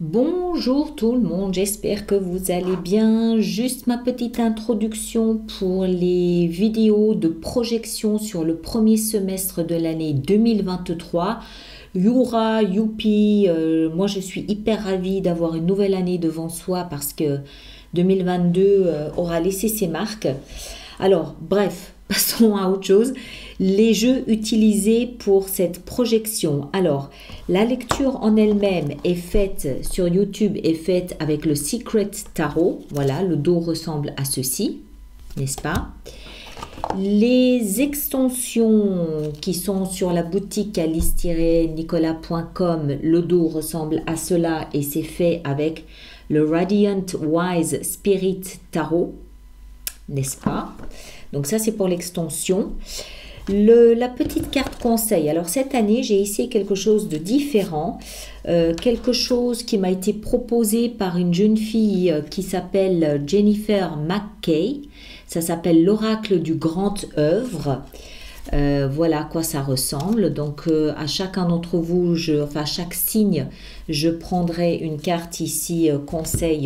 Bonjour tout le monde, j'espère que vous allez bien. Juste ma petite introduction pour les vidéos de projection sur le premier semestre de l'année 2023. Youra, youpi, moi je suis hyper ravie d'avoir une nouvelle année devant soi parce que 2022 aura laissé ses marques. Alors, bref, passons à autre chose. Les jeux utilisés pour cette projection. Alors, la lecture en elle-même est faite sur YouTube, est faite avec le Secret Tarot. Voilà, le dos ressemble à ceci, n'est-ce pas? Les extensions qui sont sur la boutique alice-nicolas.com, le dos ressemble à cela et c'est fait avec le Radiant Wise Spirit Tarot, n'est-ce pas? Donc ça c'est pour l'extension. La petite carte conseil. Alors cette année, j'ai essayé quelque chose de différent, quelque chose qui m'a été proposé par une jeune fille qui s'appelle Jennifer McKay. Ça s'appelle l'oracle du grand œuvre. Voilà à quoi ça ressemble. Donc à chacun d'entre vous, à chaque signe, je prendrai une carte ici conseil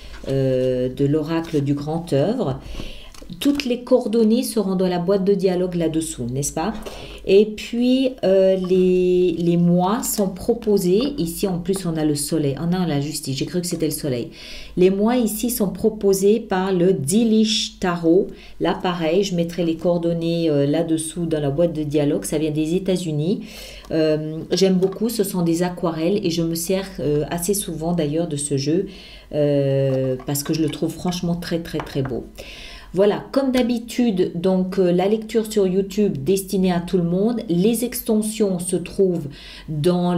de l'oracle du grand œuvre. Toutes les coordonnées seront dans la boîte de dialogue là-dessous, n'est-ce pas? Et puis, les mois sont proposés. Ici, en plus, on a le soleil. Oh non, la justice, j'ai cru que c'était le soleil. Les mois ici sont proposés par le Delish Tarot. Là, pareil, je mettrai les coordonnées là-dessous dans la boîte de dialogue. Ça vient des États-Unis. J'aime beaucoup. Ce sont des aquarelles et je me sers assez souvent d'ailleurs de ce jeu parce que je le trouve franchement très, très, très beau. Voilà, comme d'habitude, donc la lecture sur YouTube destinée à tout le monde. Les extensions se trouvent dans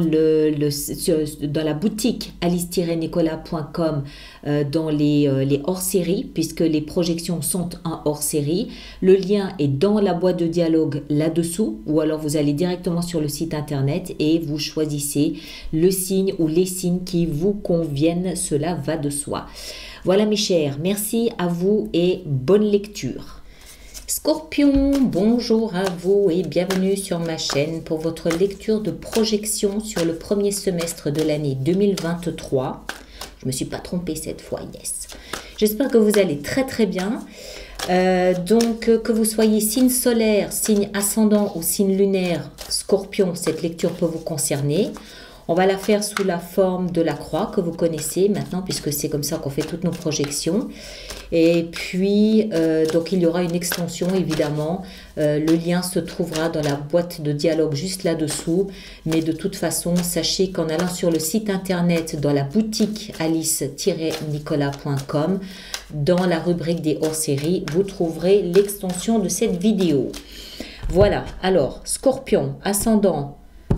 la boutique alice-nicolas.com dans les hors-séries, puisque les projections sont un hors-série. Le lien est dans la boîte de dialogue là-dessous, ou alors vous allez directement sur le site internet et vous choisissez le signe ou les signes qui vous conviennent. Cela va de soi. Voilà mes chers, merci à vous et bonne lecture. Scorpion, bonjour à vous et bienvenue sur ma chaîne pour votre lecture de projection sur le premier semestre de l'année 2023. Je ne me suis pas trompée cette fois, yes. J'espère que vous allez très très bien. Donc que vous soyez signe solaire, signe ascendant ou signe lunaire, Scorpion, cette lecture peut vous concerner. On va la faire sous la forme de la croix que vous connaissez maintenant puisque c'est comme ça qu'on fait toutes nos projections. Et puis, donc il y aura une extension évidemment. Le lien se trouvera dans la boîte de dialogue juste là-dessous. Mais de toute façon, sachez qu'en allant sur le site internet dans la boutique alice-nicolas.com, dans la rubrique des hors-séries, vous trouverez l'extension de cette vidéo. Voilà, alors Scorpion, ascendant,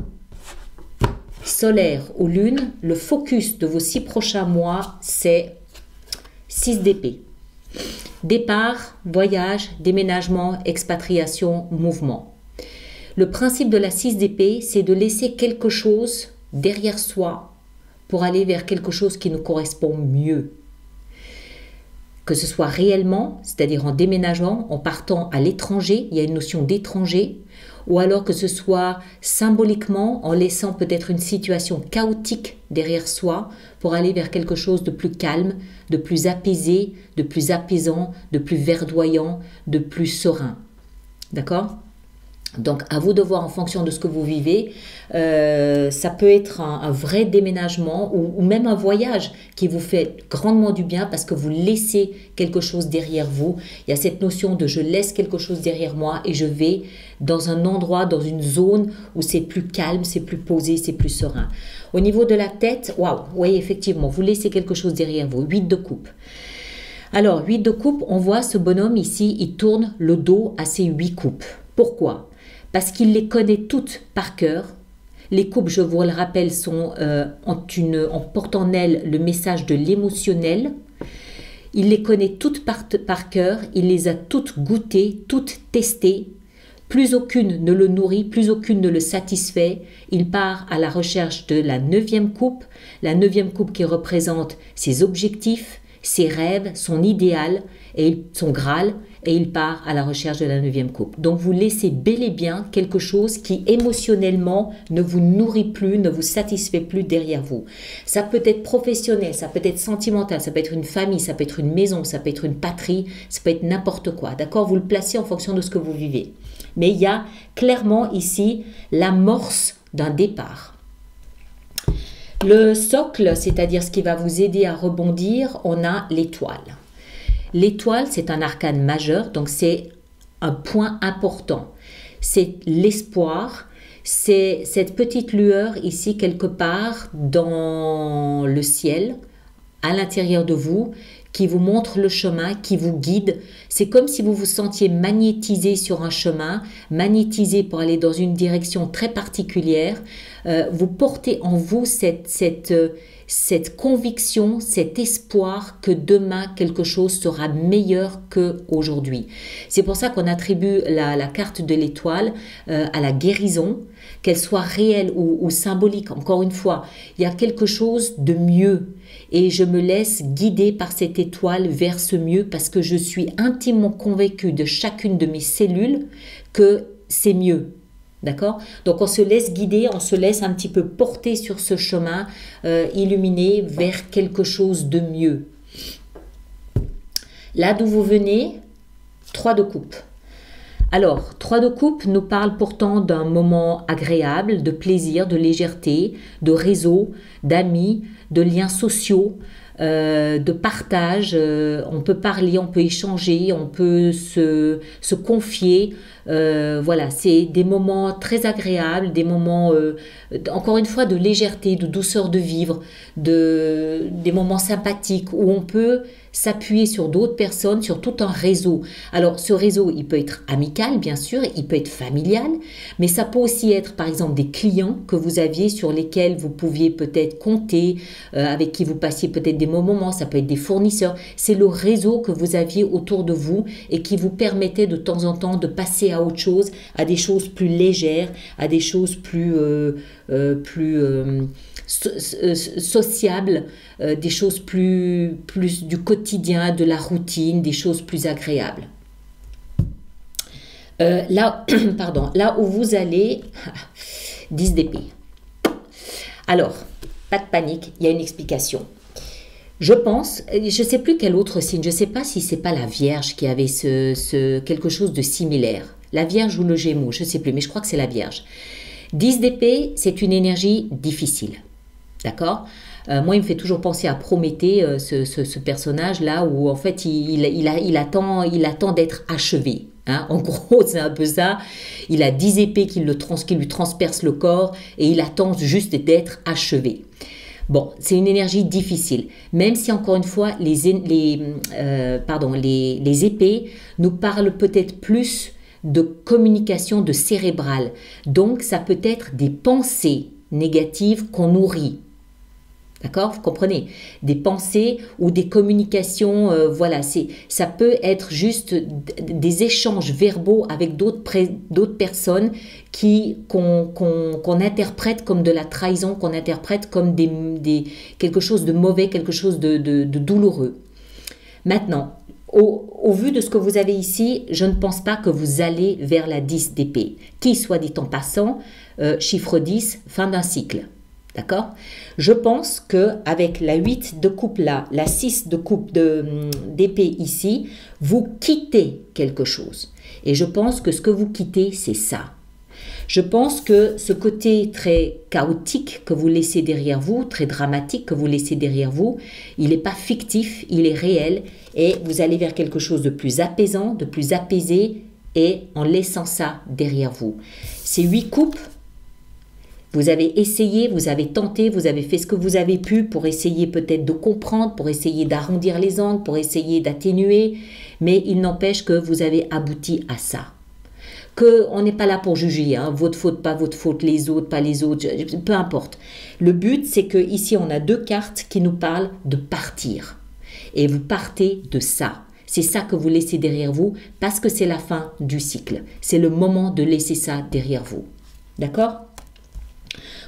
solaire ou lune, le focus de vos 6 prochains mois, c'est 6 d'épée. Départ, voyage, déménagement, expatriation, mouvement. Le principe de la 6 d'épée, c'est de laisser quelque chose derrière soi pour aller vers quelque chose qui nous correspond mieux. Que ce soit réellement, c'est-à-dire en déménageant, en partant à l'étranger, il y a une notion d'étranger, ou alors que ce soit symboliquement en laissant peut-être une situation chaotique derrière soi pour aller vers quelque chose de plus calme, de plus apaisé, de plus apaisant, de plus verdoyant, de plus serein. D'accord ? Donc, à vous de voir en fonction de ce que vous vivez. Ça peut être un vrai déménagement ou même un voyage qui vous fait grandement du bien parce que vous laissez quelque chose derrière vous. Il y a cette notion de je laisse quelque chose derrière moi et je vais dans un endroit, dans une zone où c'est plus calme, c'est plus posé, c'est plus serein. Au niveau de la tête, waouh, oui, effectivement, vous laissez quelque chose derrière vous. 8 de coupe. Alors, 8 de coupe, on voit ce bonhomme ici, il tourne le dos à ces 8 coupes. Pourquoi ? Parce qu'il les connaît toutes par cœur. Les coupes, je vous le rappelle, portent en elles le message de l'émotionnel. Il les connaît toutes par cœur, il les a toutes goûtées, toutes testées. Plus aucune ne le nourrit, plus aucune ne le satisfait. Il part à la recherche de la 9e coupe, la 9e coupe qui représente ses objectifs, ses rêves, son idéal et son Graal. et il part à la recherche de la 9e coupe. Donc vous laissez bel et bien quelque chose qui émotionnellement ne vous nourrit plus, ne vous satisfait plus derrière vous. Ça peut être professionnel, ça peut être sentimental, ça peut être une famille, ça peut être une maison, ça peut être une patrie, ça peut être n'importe quoi. D'accord? Vous le placez en fonction de ce que vous vivez. Mais il y a clairement ici l'amorce d'un départ. Le socle, c'est-à-dire ce qui va vous aider à rebondir, on a l'étoile. L'étoile, c'est un arcane majeur, donc c'est un point important. C'est l'espoir, c'est cette petite lueur ici quelque part dans le ciel, à l'intérieur de vous, qui vous montre le chemin, qui vous guide. C'est comme si vous vous sentiez magnétisé sur un chemin, magnétisé pour aller dans une direction très particulière. Vous portez en vous cette conviction, cet espoir que demain quelque chose sera meilleur qu'aujourd'hui. C'est pour ça qu'on attribue la carte de l'étoile à la guérison, qu'elle soit réelle ou symbolique. Encore une fois, il y a quelque chose de mieux. Et je me laisse guider par cette étoile vers ce mieux parce que je suis intimement convaincue de chacune de mes cellules que c'est mieux. D'accord? Donc on se laisse guider, on se laisse un petit peu porter sur ce chemin illuminé vers quelque chose de mieux. Là d'où vous venez, 3 de coupe. Alors, 3 de coupe nous parle pourtant d'un moment agréable, de plaisir, de légèreté, de réseau, d'amis, de liens sociaux, de partage. On peut parler, on peut échanger, on peut se confier. Voilà, c'est des moments très agréables, des moments, encore une fois, de légèreté, de douceur de vivre, des moments sympathiques où on peut s'appuyer sur d'autres personnes, sur tout un réseau. Alors, ce réseau, il peut être amical, bien sûr, il peut être familial, mais ça peut aussi être, par exemple, des clients que vous aviez sur lesquels vous pouviez peut-être compter, avec qui vous passiez peut-être des bons moments, ça peut être des fournisseurs. C'est le réseau que vous aviez autour de vous et qui vous permettait de temps en temps de passer à autre chose, à des choses plus légères, à des choses plus sociables, des choses plus du quotidien, de la routine, des choses plus agréables. Là où vous allez, 10 d'épée. Alors, pas de panique, il y a une explication. Je pense, je ne sais plus quel autre signe, je ne sais pas si c'est pas la Vierge qui avait quelque chose de similaire. La Vierge ou le Gémeaux, je ne sais plus, mais je crois que c'est la Vierge. 10 d'épée, c'est une énergie difficile. D'accord? Moi, il me fait toujours penser à Prométhée, ce personnage-là, où en fait, il attend d'être achevé. Hein? En gros, c'est un peu ça. Il a 10 épées qui lui transpercent le corps et il attend juste d'être achevé. Bon, c'est une énergie difficile. Même si, encore une fois, les épées nous parlent peut-être plus de communication de cérébrale. Donc, ça peut être des pensées négatives qu'on nourrit. D'accord? Vous comprenez? Des pensées ou des communications, voilà, ça peut être juste des échanges verbaux avec d'autres personnes qu'on interprète comme de la trahison, qu'on interprète comme quelque chose de mauvais, quelque chose de douloureux. Maintenant, au vu de ce que vous avez ici, je ne pense pas que vous allez vers la 10 d'épée, qui, soit dit en passant, chiffre 10, fin d'un cycle. D'accord? Je pense qu'avec la 8 de coupe là, la 6 de coupe d'épée ici, vous quittez quelque chose. Et je pense que ce que vous quittez, c'est ça. Je pense que ce côté très chaotique que vous laissez derrière vous, très dramatique que vous laissez derrière vous, il n'est pas fictif, il est réel. Et vous allez vers quelque chose de plus apaisant, de plus apaisé, et en laissant ça derrière vous. Ces 8 coupes, vous avez essayé, vous avez tenté, vous avez fait ce que vous avez pu pour essayer peut-être de comprendre, pour essayer d'arrondir les angles, pour essayer d'atténuer, mais il n'empêche que vous avez abouti à ça. On n'est pas là pour juger, hein, votre faute, pas votre faute, les autres, pas les autres, peu importe. Le but, c'est que ici on a 2 cartes qui nous parlent de partir. Et vous partez de ça. C'est ça que vous laissez derrière vous parce que c'est la fin du cycle. C'est le moment de laisser ça derrière vous. D'accord ?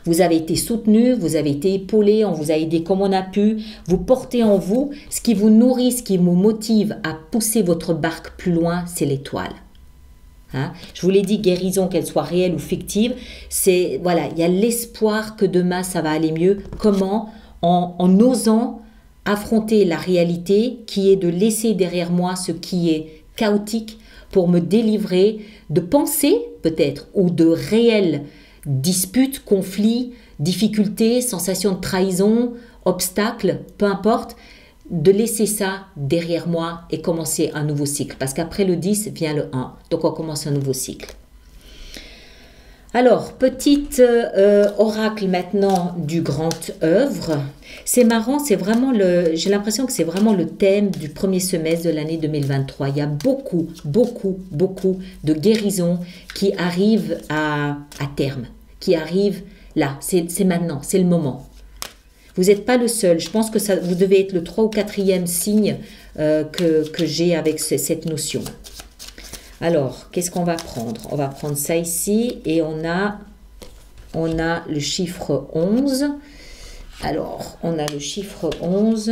vous avez été soutenu, vous avez été épaulé, on vous a aidé comme on a pu. Vous portez en vous ce qui vous nourrit, ce qui vous motive à pousser votre barque plus loin, c'est l'étoile. Hein? Je vous l'ai dit, guérison, qu'elle soit réelle ou fictive, c'est voilà, il y a l'espoir que demain ça va aller mieux. Comment? En osant affronter la réalité qui est de laisser derrière moi ce qui est chaotique pour me délivrer de pensées peut-être ou de réelles disputes, conflits, difficultés, sensations de trahison, obstacles, peu importe. De laisser ça derrière moi et commencer un nouveau cycle. Parce qu'après le 10 vient le 1. Donc on commence un nouveau cycle. Alors, petite oracle maintenant du grand œuvre. C'est marrant, c'est vraiment j'ai l'impression que c'est vraiment le thème du premier semestre de l'année 2023. Il y a beaucoup de guérisons qui arrivent à terme, qui arrivent là. C'est maintenant, c'est le moment. Vous n'êtes pas le seul. Je pense que vous devez être le 3 ou 4e signe que j'ai avec cette notion. Alors, qu'est-ce qu'on va prendre? On va prendre ça ici et on a le chiffre 11. Alors, on a le chiffre 11.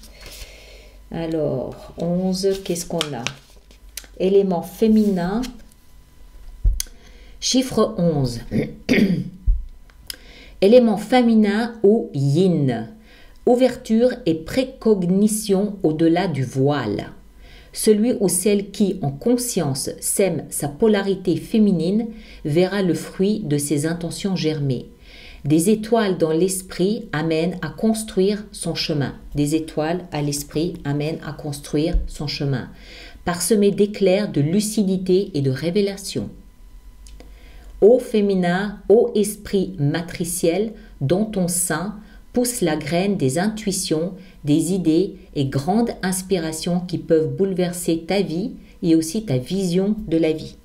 Alors, 11, qu'est-ce qu'on a? Élément féminin. Chiffre 11. Élément féminin ou yin. Ouverture et précognition au-delà du voile. Celui ou celle qui, en conscience, sème sa polarité féminine verra le fruit de ses intentions germer. Des étoiles dans l'esprit amènent à construire son chemin. Des étoiles à l'esprit amènent à construire son chemin. Parsemé d'éclairs, de lucidité et de révélation. Ô féminin, ô esprit matriciel, dont ton sein pousse la graine des intuitions, des idées et grandes inspirations qui peuvent bouleverser ta vie et aussi ta vision de la vie.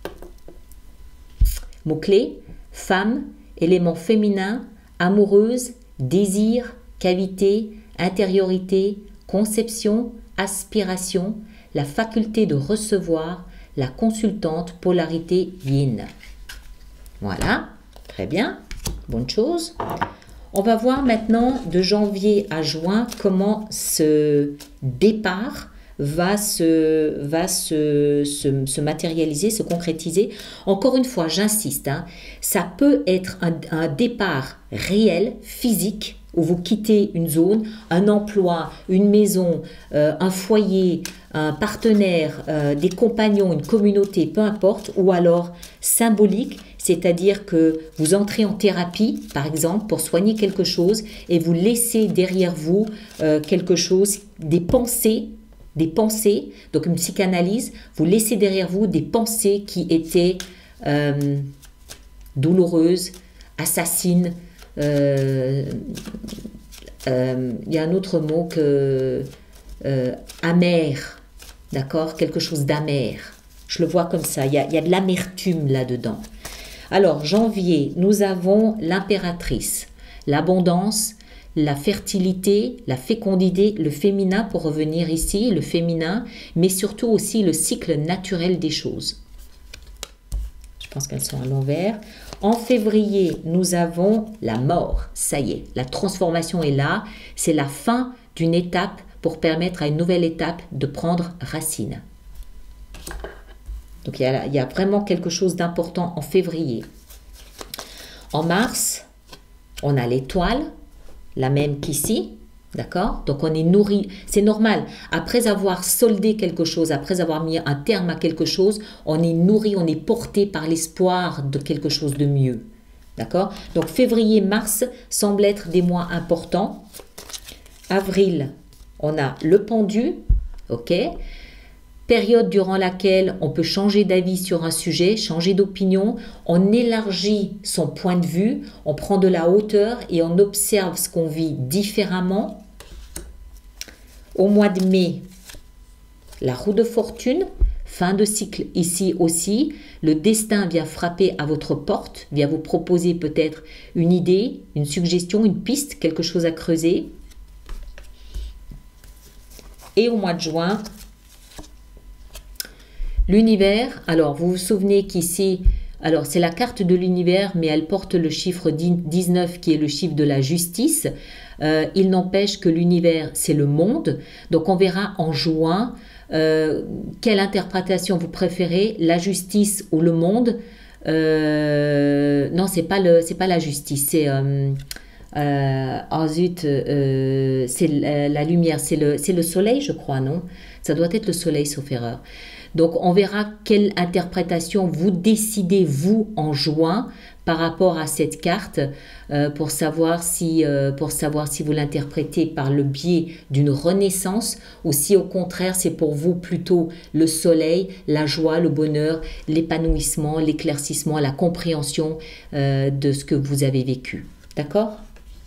Mots-clés, femme, élément féminin, amoureuse, désir, cavité, intériorité, conception, aspiration, la faculté de recevoir, la consultante, polarité yin. Voilà, très bien, bonne chose. On va voir maintenant de janvier à juin comment ce départ va se matérialiser, se concrétiser. Encore une fois, j'insiste, hein, ça peut être un départ réel, physique, où vous quittez une zone, un emploi, une maison, un foyer, un partenaire, des compagnons, une communauté, peu importe, ou alors symbolique, c'est-à-dire que vous entrez en thérapie, par exemple, pour soigner quelque chose et vous laissez derrière vous quelque chose, des pensées, donc une psychanalyse, vous laissez derrière vous des pensées qui étaient douloureuses, assassines. Il y a un autre mot que amer, d'accord, quelque chose d'amer. Je le vois comme ça, il y a de l'amertume là-dedans. Alors, janvier, nous avons l'impératrice, l'abondance, la fertilité, la fécondité, le féminin pour revenir ici, le féminin, mais surtout aussi le cycle naturel des choses. Je pense qu'elles sont à l'envers. En février, nous avons la mort. Ça y est, la transformation est là. C'est la fin d'une étape pour permettre à une nouvelle étape de prendre racine. Donc, il y a vraiment quelque chose d'important en février. En mars, on a l'étoile, la même qu'ici, d'accord? Donc, on est nourri. C'est normal. Après avoir soldé quelque chose, après avoir mis un terme à quelque chose, on est nourri, on est porté par l'espoir de quelque chose de mieux. D'accord? Donc, février, mars semblent être des mois importants. Avril, on a le pendu, ok? Période durant laquelle on peut changer d'avis sur un sujet, changer d'opinion, on élargit son point de vue, on prend de la hauteur et on observe ce qu'on vit différemment. Au mois de mai, la roue de fortune, fin de cycle ici aussi, le destin vient frapper à votre porte, vient vous proposer peut-être une idée, une suggestion, une piste, quelque chose à creuser. Et au mois de juin, l'univers, alors vous vous souvenez qu'ici, Alors, c'est la carte de l'univers, mais elle porte le chiffre 19 qui est le chiffre de la justice. Il n'empêche que l'univers, c'est le monde. Donc, on verra en juin quelle interprétation vous préférez, la justice ou le monde. Non, c'est pas la justice, c'est oh zut, c'est la lumière, c'est le soleil, je crois, non? Ça doit être le soleil, sauf erreur. Donc, on verra quelle interprétation vous décidez, vous, en juin, par rapport à cette carte, pour savoir si vous l'interprétez par le biais d'une renaissance ou si, au contraire, c'est pour vous plutôt le soleil, la joie, le bonheur, l'épanouissement, l'éclaircissement, la compréhension de ce que vous avez vécu. D'accord?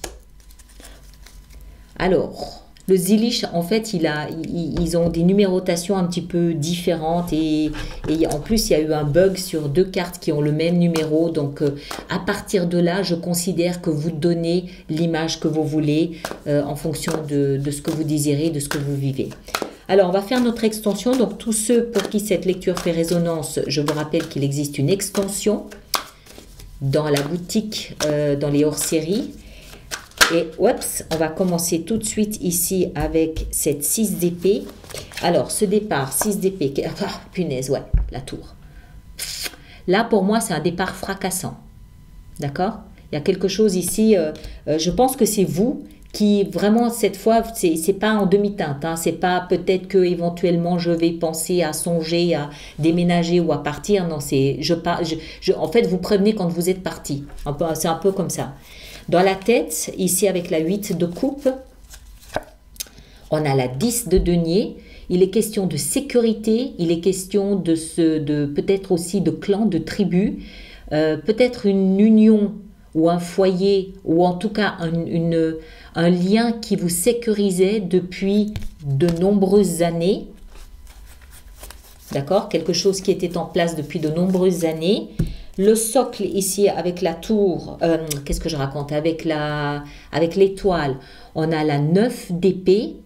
Alors, le Zilish, en fait, ils ont des numérotations un petit peu différentes et en plus, il y a eu un bug sur 2 cartes qui ont le même numéro. Donc, à partir de là, je considère que vous donnez l'image que vous voulez en fonction de ce que vous désirez, de ce que vous vivez. Alors, on va faire notre extension. Donc, tous ceux pour qui cette lecture fait résonance, je vous rappelle qu'il existe une extension dans la boutique, dans les hors-séries. Et oups, on va commencer tout de suite ici avec cette 6 d'épée. Alors, ce départ, 6 d'épée, ah, punaise, ouais, la tour. Là, pour moi, c'est un départ fracassant. D'accord? Il y a quelque chose ici, je pense que c'est vous qui, vraiment, cette fois, c'est pas en demi-teinte. Hein, c'est pas peut-être que éventuellement je vais penser à songer à déménager ou à partir. Non, c'est, en fait, vous prévenez quand vous êtes parti. C'est un peu comme ça. Dans la tête, ici avec la 8 de coupe, on a la 10 de denier. Il est question de sécurité, il est question de peut-être aussi de clan, de tribu, peut-être une union ou un foyer, ou en tout cas un lien qui vous sécurisait depuis de nombreuses années. D'accord? Quelque chose qui était en place depuis de nombreuses années. Le socle ici avec la tour, qu'est-ce que je raconte? Avec l'étoile, on a la 9 d'épée.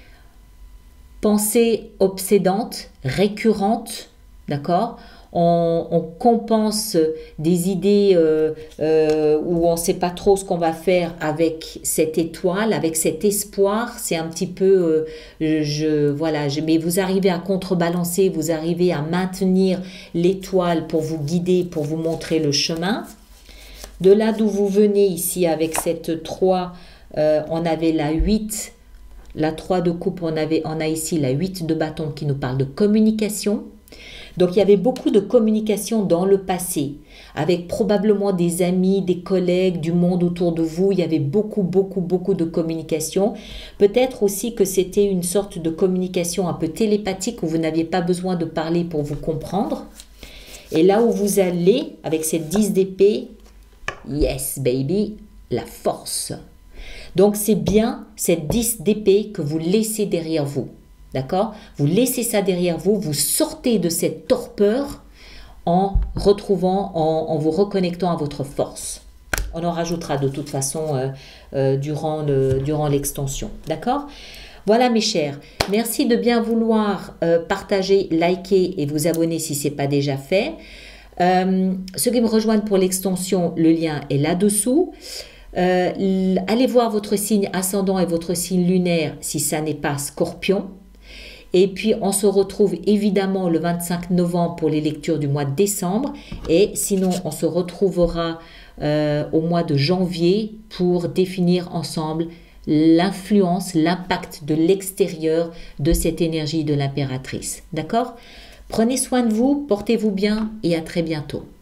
Pensée obsédante, récurrente, d'accord? On compense des idées où on ne sait pas trop ce qu'on va faire avec cette étoile, avec cet espoir. C'est un petit peu, mais vous arrivez à contrebalancer, vous arrivez à maintenir l'étoile pour vous guider, pour vous montrer le chemin. De là d'où vous venez ici avec cette 3, on avait la 8, la 3 de coupe, on a ici la 8 de bâton qui nous parle de communication. Donc, il y avait beaucoup de communication dans le passé, avec probablement des amis, des collègues, du monde autour de vous. Il y avait beaucoup de communication. Peut-être aussi que c'était une sorte de communication un peu télépathique où vous n'aviez pas besoin de parler pour vous comprendre. Et là où vous allez, avec cette 10 d'épée, yes baby, la force. Donc, c'est bien cette 10 d'épée que vous laissez derrière vous. D'accord? Vous laissez ça derrière vous, vous sortez de cette torpeur en retrouvant, en vous reconnectant à votre force. On en rajoutera de toute façon durant l'extension. D'accord? Voilà mes chers. Merci de bien vouloir partager, liker et vous abonner si ce n'est pas déjà fait. Ceux qui me rejoignent pour l'extension, le lien est là-dessous. Allez voir votre signe ascendant et votre signe lunaire si ça n'est pas Scorpion. Et puis, on se retrouve évidemment le 25 novembre pour les lectures du mois de décembre. Et sinon, on se retrouvera au mois de janvier pour définir ensemble l'influence, l'impact de l'extérieur de cette énergie de l'impératrice. D'accord? Prenez soin de vous, portez-vous bien et à très bientôt.